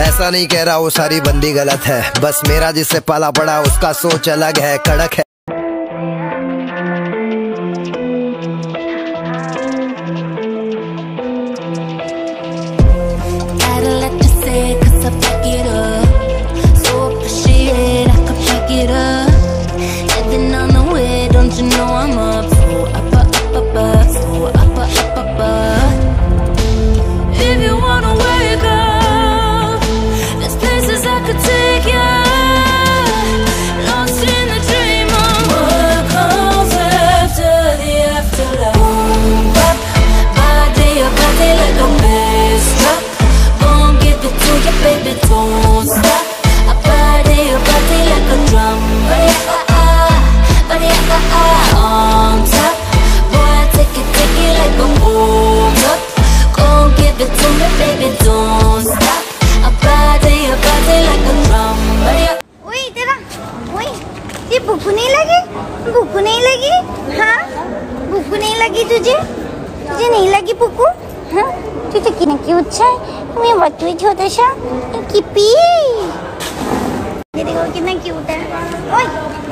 ऐसा नहीं कह रहा वो सारी बंदी गलत है, बस मेरा जिससे पाला पड़ा उसका सोच अलग है, कड़क है। भूख नहीं लगी? भूख नहीं लगी? हाँ, भूख नहीं लगी तुझे? तुझे नहीं लगी भूख? हाँ, तुझे कितना क्यूट है, मैं बच्चू छोटा सा किपी, ये देखो कितना क्यूट है। ओए